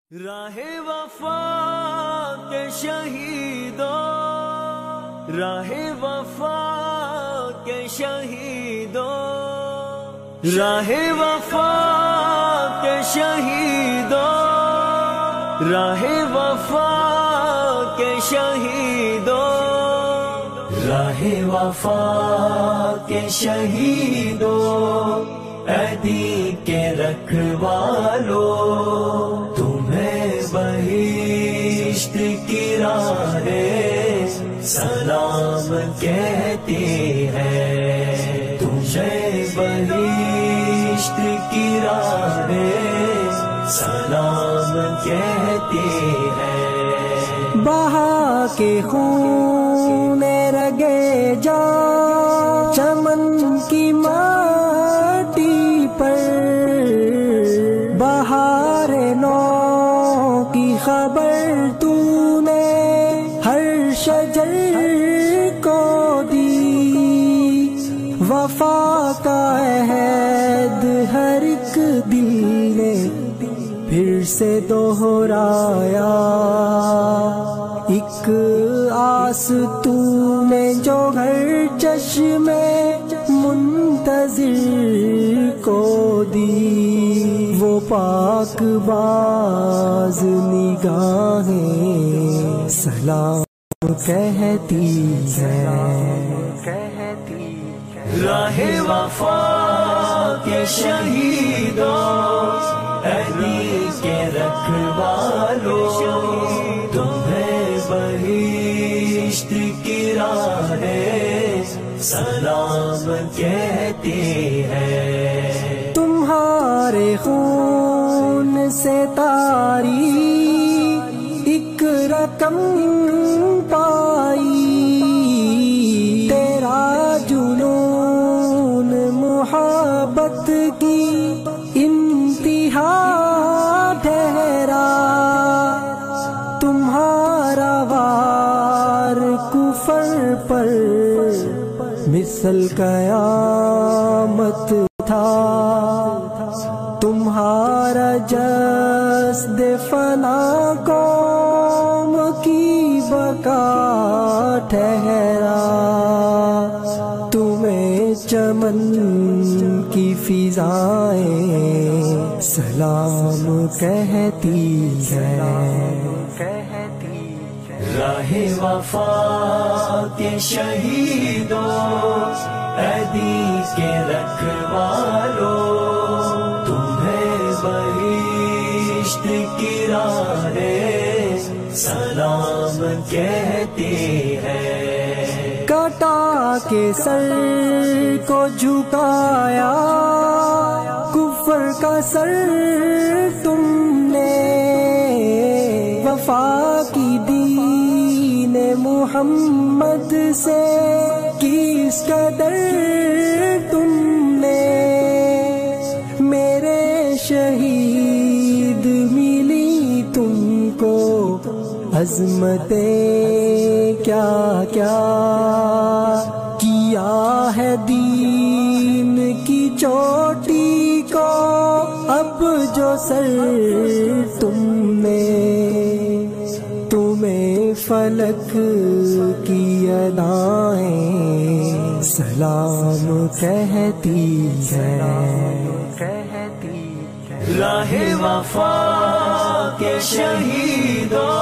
راہ وفا کے شہیدوں، راہ وفا کے شہیدوں، راہ وفا کے شہیدوں، راہ وفا کے شہیدوں، راہ وفا کے شہیدوں، عہدی کے رکھوالو، تمہیں بہشت کی راہ سلام کہتی ہے، تمہیں بہشت کی راہ سلام کہتی ہے۔ بہا کے خون رگے جا چمن کی مٹی پر، بہار نو کی خبر تو نے ہر شجر کو دی، وفا کا عہد ہر ایک دل نے پھر سے دوہرایا، ایک آس تو نے جو گھر چشمے منتظر کو دی، وہ پاک باز نگاہیں سلام کہتی ہے۔ راہ وفا کے شہیدوں، عہدی کے رکھوالو، تمہیں بہشت کی راہ سلام کہتی ہے۔ تمہارے خون سے تاری ایک رقم پائی، تیرا جنون محبت کی انتہا ٹھہرا، تمہارا وار کفر پر مثل قیامت تھا، تمہارا جسد فنا قوم کی بقا ٹھہرا، تمہیں چمن کی فضائیں سلام کہتی ہے۔ راہ وفا کے شہیدوں، عہدی کے رکھوالو، تمہیں بہشت کی راہ سلام کہتی ہے۔ کٹا کے سر کو جھکایا کفر کا سر تم نے، وفا کی دین محمد سے کس قدر تم نے، میرے شہید ملی تم کو عظمتیں کیا کیا، کیا ہے دین کی چوٹی کو اب جو سر تم نے، تمہیں فلک کی ادائیں سلام کہتی ہے۔ راہ وفا کے شہیدوں،